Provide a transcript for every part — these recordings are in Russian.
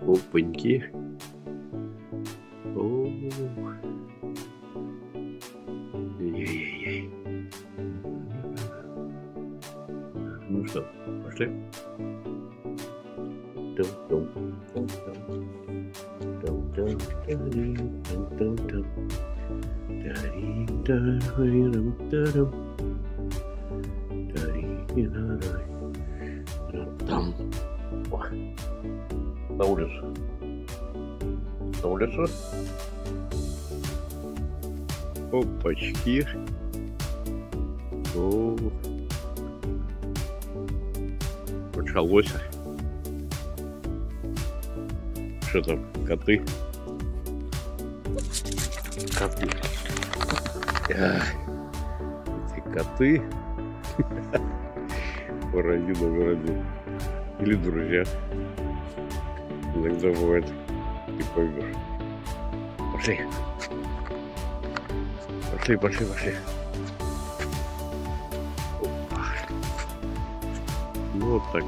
Опаньки. О, ей-ей-ей. Ну что, пошли? На улицу. На улицу. Опачки. О, началось. Что там, коты? Коты. Эти коты. Паразиты вроде. Или друзья. Иногда бывает, ты поймешь. Пошли. Пошли, пошли, пошли. Опа. Ну вот так.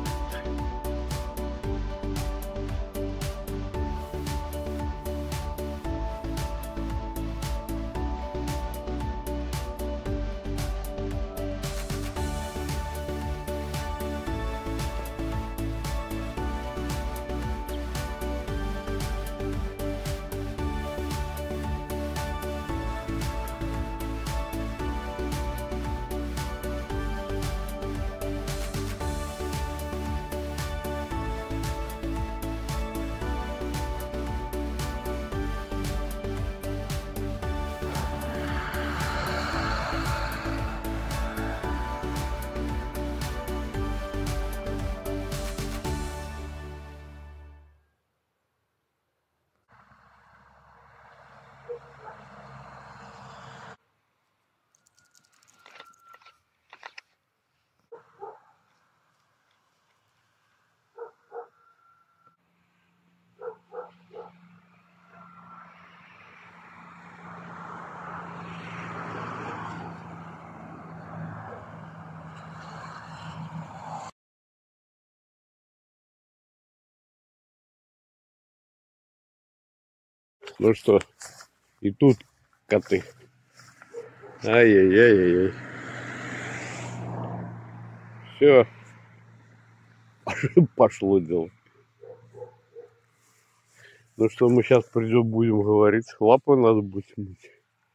Ну что, и тут коты. Ай-яй-яй-яй-яй. Все, пошло дело. Ну что, мы сейчас придем, будем говорить. Лапы надо будет мыть.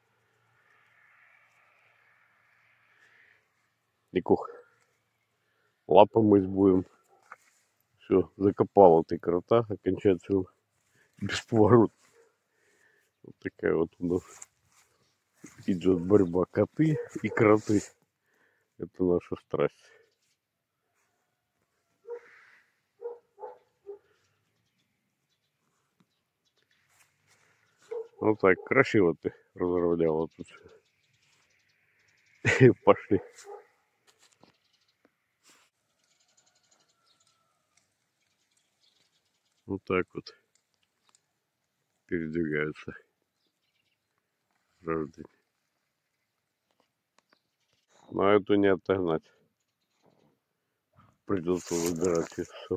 Никух. Лапы мыть будем. Все, закопала ты крота окончательно. Бесповоротно. Вот такая вот у нас идет борьба. Коты и кроты. Это наша страсть. Вот так, красиво ты разровняла тут все. Пошли. Вот так вот передвигаются граждане. Но эту не отогнать. Придется выбирать их все.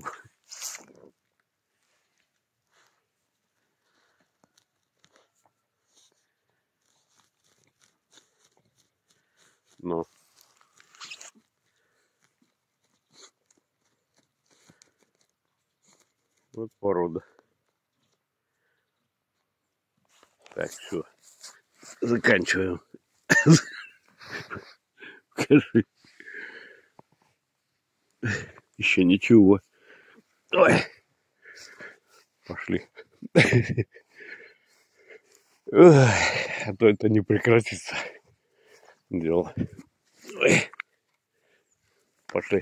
Но вот порода. Так, все. Заканчиваем. Скажи. Еще ничего. Ой. Пошли. Ой, а то это не прекратится. Дело. Ой. Пошли.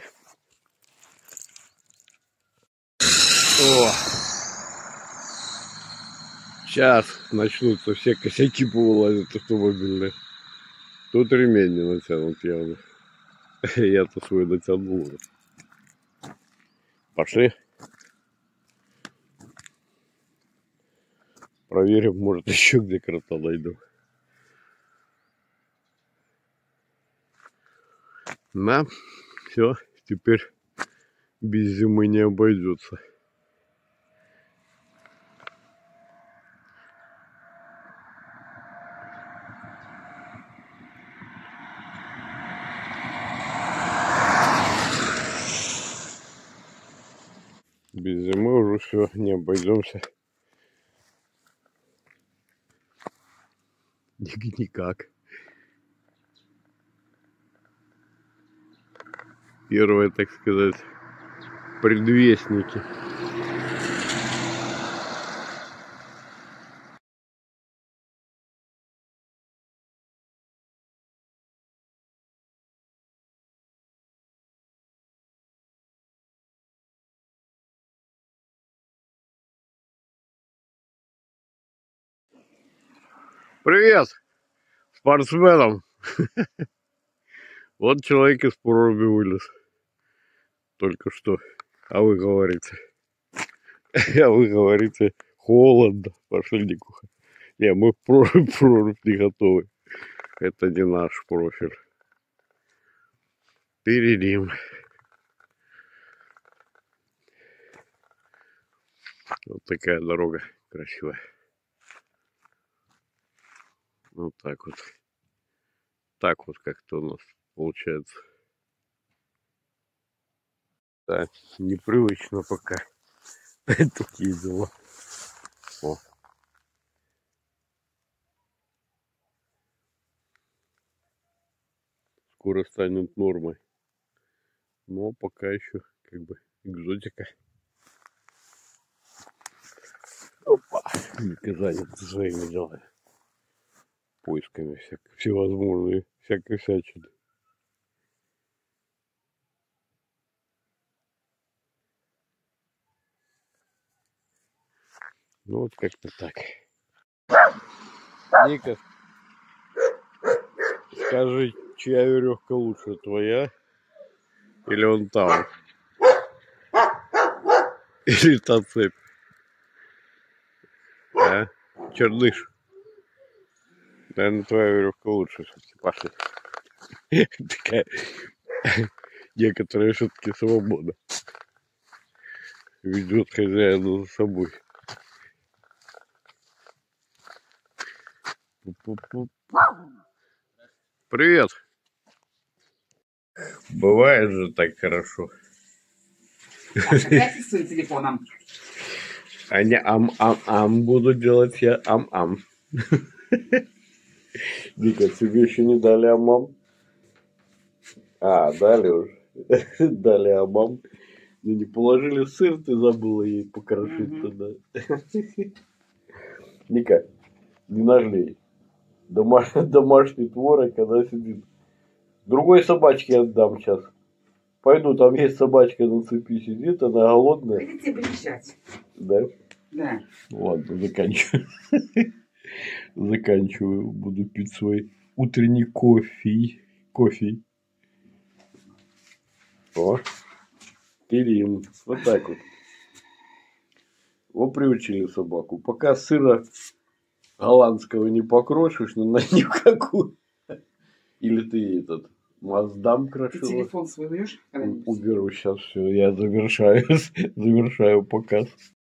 О! Сейчас начнутся все косяки повылазят автомобильные. Тут ремень не натянут явно. Я-то свой натянул. Пошли. Проверим, может еще где крота найду. На, все, теперь без зимы не обойдется. Без зимы уже все, не обойдемся. Никак. Первые, так сказать, предвестники. Привет спортсменам! Вот человек из проруби вылез. Только что. А вы говорите. А вы говорите, холодно. Пошли, Никуха. Не, мы в прорубь не готовы. Это не наш профиль. Перейдем. Вот такая дорога красивая. Вот так вот. Так вот как-то у нас получается. Да, непривычно пока. Такие дела. О. Скоро станет нормой. Но пока еще как бы экзотика. Опа. Ника занят своими делами. Поисками всевозможные, всякой всячины. Ну вот как-то так. Ника, скажи, чья веревка лучше, твоя или он там? Или та цепь? А? Черныш. Наверное, твоя веревка лучше. Пошли. Такая некоторая все-таки свобода. Ведет хозяина за собой. Привет. Бывает же так хорошо. Опять с своим телефоном. Они ам-ам-ам буду делать я ам-ам. Вика, тебе еще не дали ам-ам? А, дали уже. Дали ам-ам. Ну не положили сыр, ты забыла ей покрошить тогда. Ника, не нажлей. Домашний творог, она сидит. Другой собачке отдам сейчас. Пойду, там есть собачка на цепи сидит, она голодная. Хотите брещать? Да? Да. Ладно, заканчиваю. Заканчиваю. Буду пить свой утренний кофе. О, Кирилл. Вот так вот. Вот приучили собаку. Пока сыра голландского не покрошишь, но на никакую. Или ты этот Маздам Ты крошила. телефон свой даешь? Уберу сейчас все. Я завершаю показ.